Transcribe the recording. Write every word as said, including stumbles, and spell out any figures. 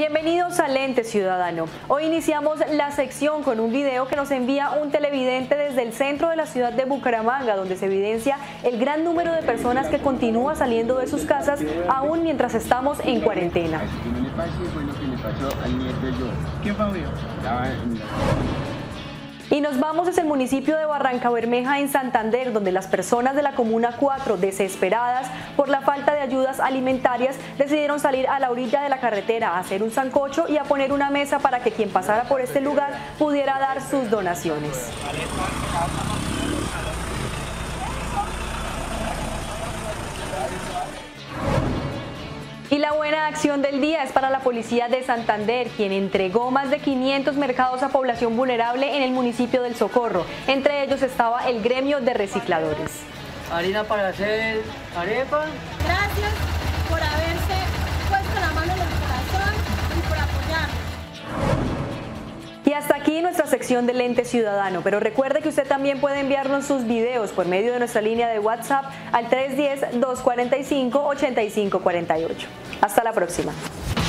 Bienvenidos a Lente Ciudadano. Hoy iniciamos la sección con un video que nos envía un televidente desde el centro de la ciudad de Bucaramanga, donde se evidencia el gran número de personas que continúa saliendo de sus casas aún mientras estamos en cuarentena. Y nos vamos desde el municipio de Barrancabermeja en Santander, donde las personas de la Comuna cuatro, desesperadas por la falta de ayudas alimentarias, decidieron salir a la orilla de la carretera a hacer un sancocho y a poner una mesa para que quien pasara por este lugar pudiera dar sus donaciones. Y la buena acción del día es para la Policía de Santander, quien entregó más de quinientos mercados a población vulnerable en el municipio del Socorro. Entre ellos estaba el gremio de recicladores. Harina para hacer arepa. Gracias por haberse puesto la mano en el corazón y por apoyarnos. Y hasta aquí nuestra sección de Lente Ciudadano, pero recuerde que usted también puede enviarnos sus videos por medio de nuestra línea de WhatsApp al tres uno cero, dos cuatro cinco, ocho cinco cuatro ocho. Hasta la próxima.